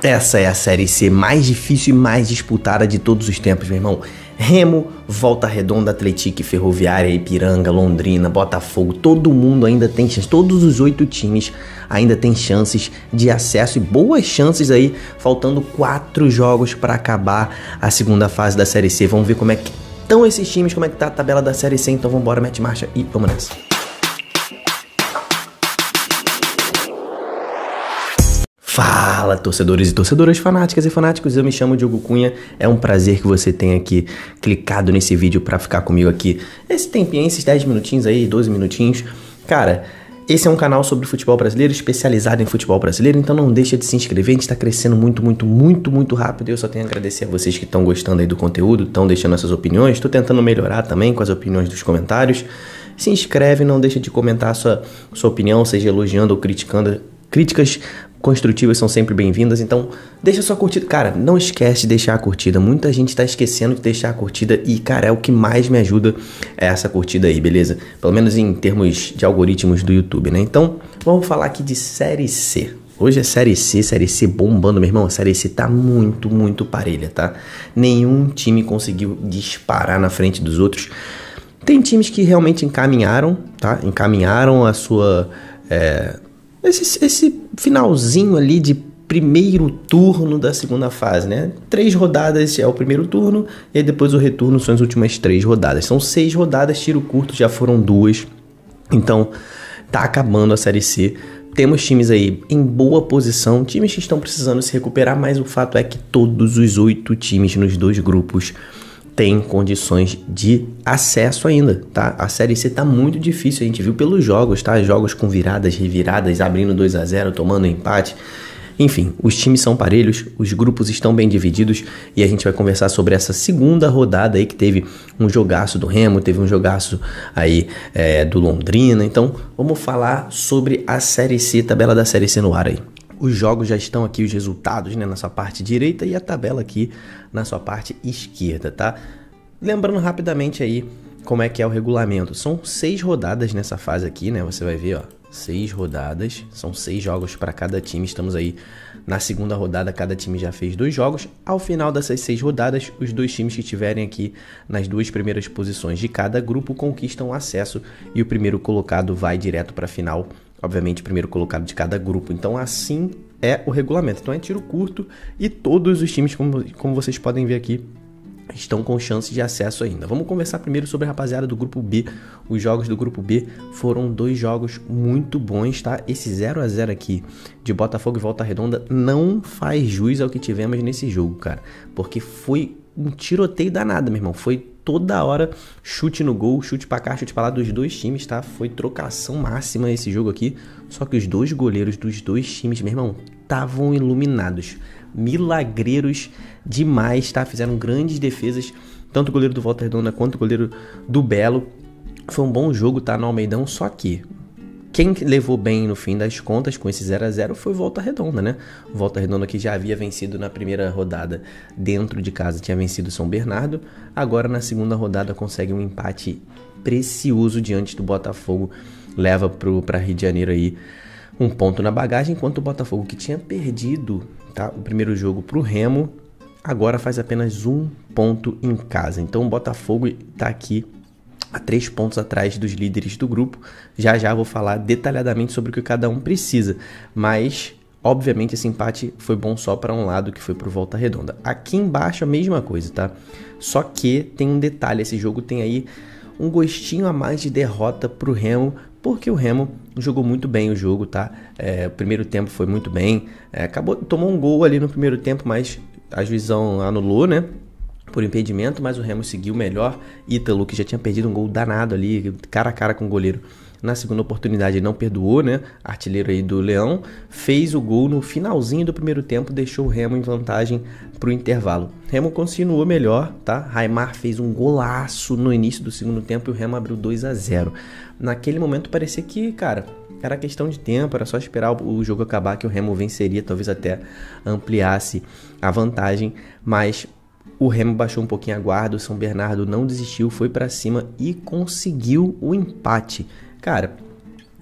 Essa é a Série C mais difícil e mais disputada de todos os tempos, meu irmão. Remo, Volta Redonda, Atlético, Ferroviária, Ipiranga, Londrina, Botafogo, todo mundo ainda tem chance, todos os 8 times ainda tem chances de acesso e boas chances aí, faltando 4 jogos para acabar a segunda fase da Série C. Vamos ver como é que estão esses times, como é que tá a tabela da Série C, então vamos embora, mete marcha e vamos nessa. Fala, torcedores e torcedoras, fanáticas e fanáticos, eu me chamo Diogo Cunha, é um prazer que você tenha aqui clicado nesse vídeo pra ficar comigo aqui esse tempinho, esses 10 minutinhos aí, 12 minutinhos. Cara, esse é um canal sobre futebol brasileiro, especializado em futebol brasileiro, então não deixa de se inscrever, a gente tá crescendo muito rápido e eu só tenho a agradecer a vocês que estão gostando aí do conteúdo, estão deixando essas opiniões, tô tentando melhorar também com as opiniões dos comentários. Se inscreve, não deixa de comentar a sua opinião, seja elogiando ou criticando. Críticas construtivas são sempre bem-vindas, então deixa sua curtida. Cara, não esquece de deixar a curtida. Muita gente tá esquecendo de deixar a curtida e, cara, é o que mais me ajuda é essa curtida aí, beleza? Pelo menos em termos de algoritmos do YouTube, né? Então, vamos falar aqui de Série C. Hoje é Série C bombando, meu irmão. A Série C tá muito parelha, tá? Nenhum time conseguiu disparar na frente dos outros. Tem times que realmente encaminharam, tá? Encaminharam a sua... Esse finalzinho ali de primeiro turno da segunda fase, né? 3 rodadas é o primeiro turno e depois o retorno são as últimas 3 rodadas. São 6 rodadas, tiro curto, já foram 2. Então, tá acabando a Série C. Temos times aí em boa posição, times que estão precisando se recuperar, mas o fato é que todos os 8 times nos 2 grupos tem condições de acesso ainda, tá? A Série C tá muito difícil, a gente viu pelos jogos, tá? Jogos com viradas, reviradas, abrindo 2-0, tomando empate. Enfim, os times são parelhos, os grupos estão bem divididos e a gente vai conversar sobre essa segunda rodada aí que teve um jogaço do Remo, teve um jogaço aí do Londrina. Então, vamos falar sobre a Série C, tabela da Série C no ar aí. Os jogos já estão aqui, os resultados, né, na sua parte direita e a tabela aqui na sua parte esquerda, tá? Lembrando rapidamente aí como é que é o regulamento. São 6 rodadas nessa fase aqui, né? Você vai ver, ó, 6 rodadas, são 6 jogos para cada time. Estamos aí na segunda rodada, cada time já fez 2 jogos. Ao final dessas 6 rodadas, os 2 times que estiverem aqui nas 2 primeiras posições de cada grupo conquistam acesso e o primeiro colocado vai direto para a final. Obviamente, o primeiro colocado de cada grupo. Então, assim é o regulamento. Então, é tiro curto e todos os times, como vocês podem ver aqui, estão com chance de acesso ainda. Vamos conversar primeiro sobre a rapaziada do Grupo B. Os jogos do Grupo B foram 2 jogos muito bons, tá? Esse 0-0 aqui de Botafogo e Volta Redonda não faz jus ao que tivemos nesse jogo, cara. Porque foi um tiroteio danado, meu irmão. Foi toda hora chute no gol, chute pra cá, chute pra lá dos 2 times, tá? Foi trocação máxima esse jogo aqui. Só que os 2 goleiros dos 2 times, meu irmão, estavam iluminados. Milagreiros demais, tá? Fizeram grandes defesas, tanto o goleiro do Volta Redonda quanto o goleiro do Belo. Foi um bom jogo, tá? No Almeidão, só que quem levou bem no fim das contas com esse 0-0 foi o Volta Redonda, né? O Volta Redonda que já havia vencido na primeira rodada dentro de casa, tinha vencido São Bernardo. Agora na segunda rodada consegue um empate precioso diante do Botafogo. Leva para Rio de Janeiro aí um ponto na bagagem, enquanto o Botafogo, que tinha perdido, tá, o primeiro jogo pro Remo, agora faz apenas 1 ponto em casa. Então o Botafogo tá aqui a 3 pontos atrás dos líderes do grupo. Já vou falar detalhadamente sobre o que cada um precisa, mas obviamente esse empate foi bom só para um lado, que foi pro Volta Redonda. Aqui embaixo a mesma coisa, tá? Só que tem um detalhe, esse jogo tem aí um gostinho a mais de derrota pro Remo, porque o Remo jogou muito bem o jogo, tá? O primeiro tempo foi muito bem, tomou um gol ali no primeiro tempo, mas a juizão anulou, né? Por impedimento, mas o Remo seguiu melhor. Ítalo, que já tinha perdido um gol danado ali, cara a cara com o goleiro. Na segunda oportunidade não perdoou, né? Artilheiro aí do Leão, fez o gol no finalzinho do primeiro tempo, deixou o Remo em vantagem pro intervalo. Remo continuou melhor, tá? Raimar fez um golaço no início do segundo tempo e o Remo abriu 2-0. Naquele momento parecia que, cara, era questão de tempo, era só esperar o jogo acabar que o Remo venceria, talvez até ampliasse a vantagem, mas o Remo baixou um pouquinho a guarda, o São Bernardo não desistiu, foi pra cima e conseguiu o empate. Cara,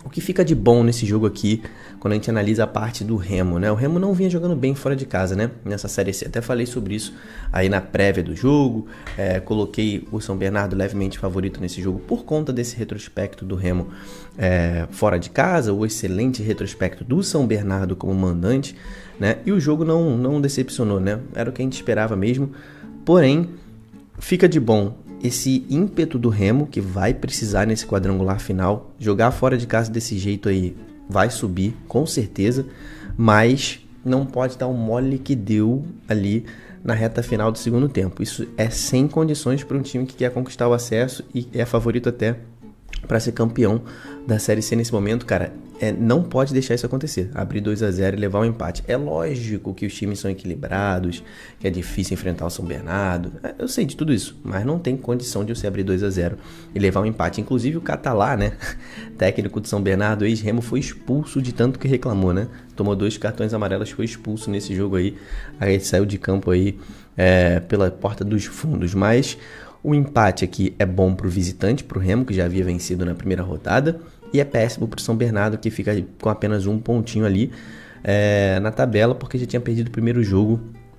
O que fica de bom nesse jogo aqui, quando a gente analisa a parte do Remo, né? O Remo não vinha jogando bem fora de casa, né? Nessa Série C. Até falei sobre isso aí na prévia do jogo. Coloquei o São Bernardo levemente favorito nesse jogo por conta desse retrospecto do Remo fora de casa, o excelente retrospecto do São Bernardo como mandante, né? E o jogo não decepcionou, né? Era o que a gente esperava mesmo. Porém, fica de bom esse ímpeto do Remo, que vai precisar nesse quadrangular final. Jogar fora de casa desse jeito aí vai subir, com certeza, mas não pode dar o mole que deu ali na reta final do segundo tempo. Isso é sem condições para um time que quer conquistar o acesso e é favorito até para ser campeão da Série C nesse momento, cara. Não pode deixar isso acontecer, abrir 2-0 e levar um empate. É lógico que os times são equilibrados, que é difícil enfrentar o São Bernardo, eu sei de tudo isso, mas não tem condição de você abrir 2-0 e levar um empate. Inclusive o Catalá, né, técnico de São Bernardo, ex-Remo, foi expulso de tanto que reclamou, né, tomou 2 cartões amarelos, foi expulso nesse jogo aí saiu de campo aí pela porta dos fundos. Mas o empate aqui é bom para o visitante, para o Remo, que já havia vencido na primeira rodada, e é péssimo para o São Bernardo, que fica com apenas um pontinho ali na tabela, porque já tinha perdido o primeiro jogo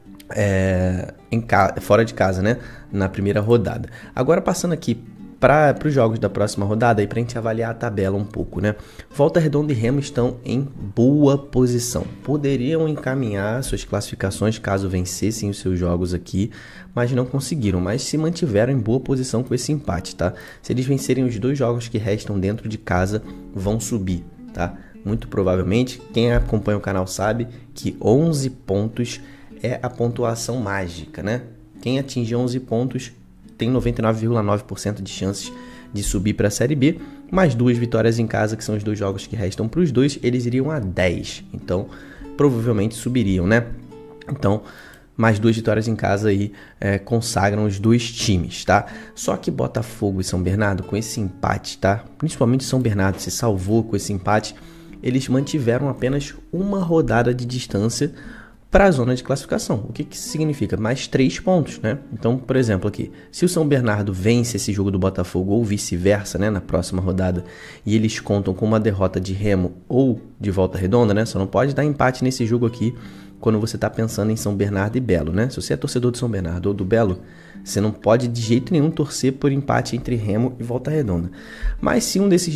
fora de casa, né? Na primeira rodada. Agora passando aqui para os jogos da próxima rodada, para a gente avaliar a tabela um pouco, né? Volta Redonda e Remo estão em boa posição. Poderiam encaminhar suas classificações caso vencessem os seus jogos aqui, mas não conseguiram, mas se mantiveram em boa posição com esse empate, tá? Se eles vencerem os 2 jogos que restam dentro de casa, vão subir, tá? Muito provavelmente, quem acompanha o canal sabe que 11 pontos é a pontuação mágica, né? Quem atingir 11 pontos tem 99,9% de chances de subir para a Série B, mais 2 vitórias em casa, que são os 2 jogos que restam para os 2, eles iriam a 10, então provavelmente subiriam, né? Então, mais 2 vitórias em casa aí consagram os 2 times, tá? Só que Botafogo e São Bernardo, com esse empate, tá? Principalmente São Bernardo se salvou com esse empate, eles mantiveram apenas uma rodada de distância para a zona de classificação. O que isso significa? Mais 3 pontos, né? Então, por exemplo, aqui, se o São Bernardo vence esse jogo do Botafogo ou vice-versa, né, na próxima rodada, e eles contam com uma derrota de Remo ou de Volta Redonda, né? Só não pode dar empate nesse jogo aqui quando você está pensando em São Bernardo e Belo, né? Se você é torcedor de São Bernardo ou do Belo, você não pode de jeito nenhum torcer por empate entre Remo e Volta Redonda. Mas se um desses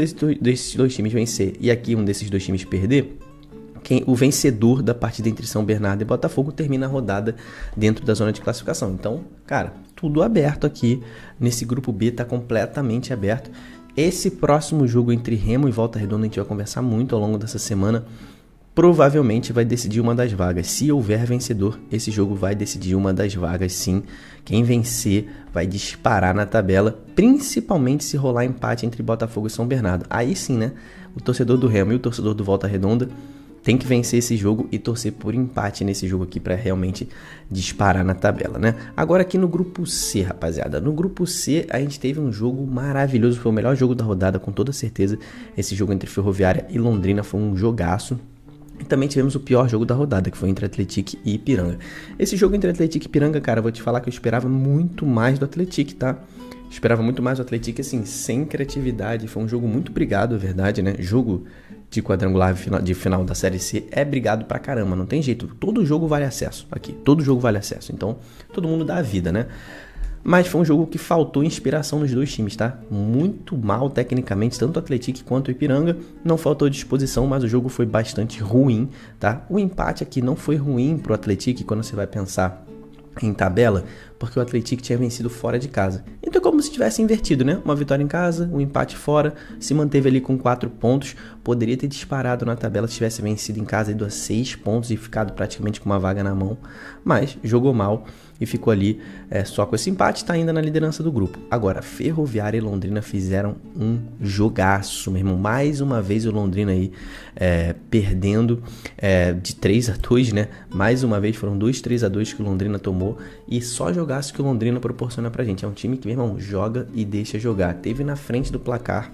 dois times vencer e aqui um desses 2 times perder, o vencedor da partida entre São Bernardo e Botafogo termina a rodada dentro da zona de classificação. Então, cara, tudo aberto aqui. Nesse grupo B tá completamente aberto. Esse próximo jogo entre Remo e Volta Redonda a gente vai conversar muito ao longo dessa semana. Provavelmente vai decidir uma das vagas. Se houver vencedor, esse jogo vai decidir uma das vagas, sim. Quem vencer vai disparar na tabela, principalmente se rolar empate entre Botafogo e São Bernardo. Aí sim, né? O torcedor do Remo e o torcedor do Volta Redonda tem que vencer esse jogo e torcer por empate nesse jogo aqui para realmente disparar na tabela, né? Agora aqui no grupo C, rapaziada. No grupo C a gente teve um jogo maravilhoso. Foi o melhor jogo da rodada, com toda certeza. Esse jogo entre Ferroviária e Londrina foi um jogaço. E também tivemos o pior jogo da rodada, que foi entre Atlético e Ipiranga. Esse jogo entre Atlético e Ipiranga, cara, eu vou te falar que eu esperava muito mais do Atlético, tá? Esperava muito mais do Atlético, assim, sem criatividade. Foi um jogo muito brigado, é verdade, né? Jogo de quadrangular de final da Série C é brigado pra caramba, não tem jeito. Todo jogo vale acesso aqui, todo jogo vale acesso. Então, todo mundo dá a vida, né? Mas foi um jogo que faltou inspiração nos 2 times, tá? Muito mal tecnicamente, tanto o Atlético quanto o Ipiranga. Não faltou disposição, mas o jogo foi bastante ruim, tá? O empate aqui não foi ruim pro Atlético quando você vai pensar em tabela, porque o Atlético tinha vencido fora de casa. Então é como se tivesse invertido, né? Uma vitória em casa, um empate fora, se manteve ali com 4 pontos, poderia ter disparado na tabela se tivesse vencido em casa, ido a 6 pontos e ficado praticamente com uma vaga na mão, mas jogou mal e ficou ali só com esse empate, tá ainda na liderança do grupo. Agora, Ferroviária e Londrina fizeram um jogaço, meu irmão. Mais uma vez o Londrina aí perdendo de 3-2, né? Mais uma vez foram 2 3-2 que o Londrina tomou e só jogaço que o Londrina proporciona pra gente. É um time que, meu irmão, joga e deixa jogar. Teve na frente do placar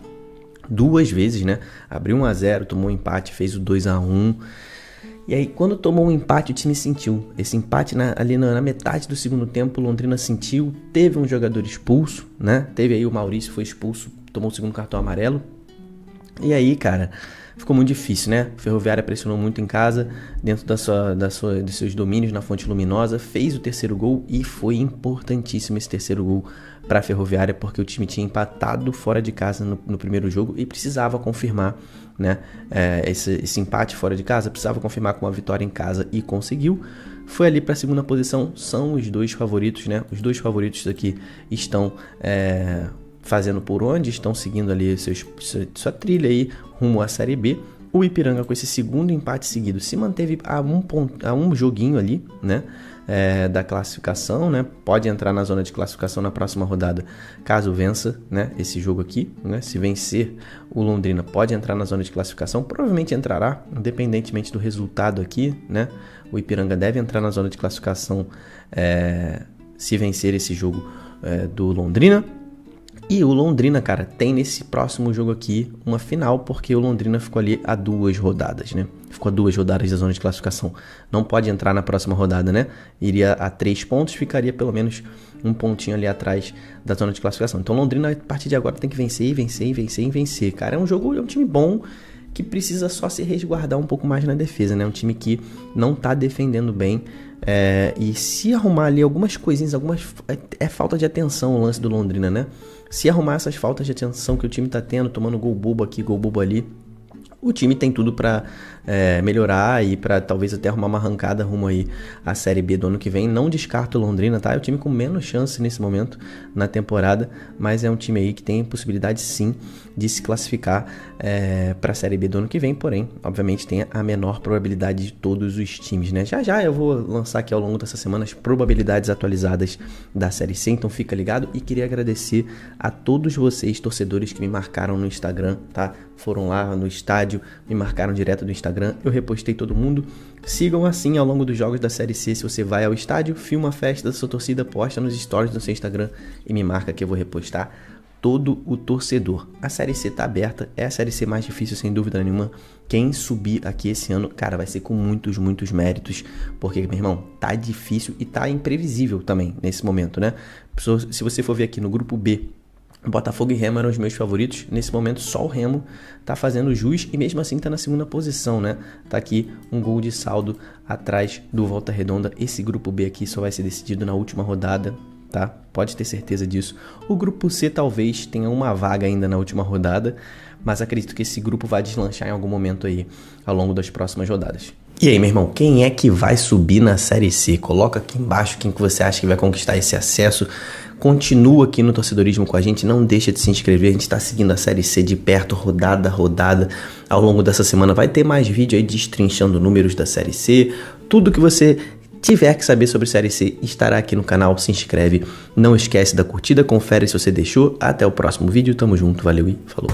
2 vezes, né? Abriu 1-0, tomou um empate, fez o 2-1. E aí, quando tomou um empate, o time sentiu. Esse empate ali na metade do segundo tempo, o Londrina sentiu. Teve um jogador expulso, né? Teve aí o Maurício, foi expulso, tomou o segundo cartão amarelo. E aí, cara, ficou muito difícil, né? Ferroviária pressionou muito em casa, dentro dos seus domínios na Fonte Luminosa, fez o terceiro gol e foi importantíssimo esse terceiro gol para a Ferroviária, porque o time tinha empatado fora de casa no primeiro jogo e precisava confirmar, né? Esse empate fora de casa, precisava confirmar com uma vitória em casa e conseguiu. Foi ali para a segunda posição, são os dois favoritos, né? Os dois favoritos aqui estão fazendo por onde, estão seguindo ali sua trilha aí rumo à Série B. O Ipiranga, com esse segundo empate seguido, se manteve a um joguinho ali, né? Da classificação, né? Pode entrar na zona de classificação na próxima rodada, caso vença, né? Esse jogo aqui, né? Se vencer o Londrina, pode entrar na zona de classificação, provavelmente entrará, independentemente do resultado aqui, né? O Ipiranga deve entrar na zona de classificação se vencer esse jogo do Londrina. E o Londrina, cara, tem nesse próximo jogo aqui uma final, porque o Londrina ficou ali a 2 rodadas, né? Ficou a 2 rodadas da zona de classificação. Não pode entrar na próxima rodada, né? Iria a 3 pontos, ficaria pelo menos um pontinho ali atrás da zona de classificação. Então Londrina, a partir de agora, tem que vencer, vencer. Cara, é um time bom, que precisa só se resguardar um pouco mais na defesa, né? Um time que não tá defendendo bem. E se arrumar ali algumas coisinhas, é falta de atenção o lance do Londrina, né? Se arrumar essas faltas de atenção que o time tá tendo, tomando gol bobo aqui, gol bobo ali, o time tem tudo para melhorar e para talvez até arrumar uma arrancada rumo aí à Série B do ano que vem. Não descarto o Londrina, tá? É o time com menos chance nesse momento na temporada, mas é um time aí que tem possibilidade sim de se classificar para a Série B do ano que vem, porém, obviamente tem a menor probabilidade de todos os times, né? Já eu vou lançar aqui ao longo dessa semana as probabilidades atualizadas da Série C, então fica ligado. E queria agradecer a todos vocês, torcedores, que me marcaram no Instagram, tá? Foram lá no estádio, me marcaram direto do Instagram, eu repostei todo mundo. Sigam assim ao longo dos jogos da Série C. Se você vai ao estádio, filma a festa da sua torcida, posta nos stories do seu Instagram e me marca que eu vou repostar todo o torcedor. A Série C tá aberta, é a Série C mais difícil sem dúvida nenhuma. Quem subir aqui esse ano, cara, vai ser com muitos méritos, porque, meu irmão, tá difícil e tá imprevisível também nesse momento, né? Se você for ver aqui no grupo B, Botafogo e Remo eram os meus favoritos. Nesse momento só o Remo tá fazendo jus e mesmo assim tá na segunda posição, né? Tá aqui um gol de saldo atrás do Volta Redonda. Esse grupo B aqui só vai ser decidido na última rodada, tá? Pode ter certeza disso. O grupo C talvez tenha uma vaga ainda na última rodada, mas acredito que esse grupo vai deslanchar em algum momento aí ao longo das próximas rodadas. E aí, meu irmão, quem é que vai subir na Série C? Coloca aqui embaixo quem que você acha que vai conquistar esse acesso. Continua aqui no Torcedorismo com a gente, não deixa de se inscrever, a gente está seguindo a Série C de perto, rodada a rodada. Ao longo dessa semana vai ter mais vídeo aí destrinchando números da Série C. Tudo que você tiver que saber sobre Série C estará aqui no canal, se inscreve. Não esquece da curtida, confere se você deixou. Até o próximo vídeo, tamo junto, valeu e falou.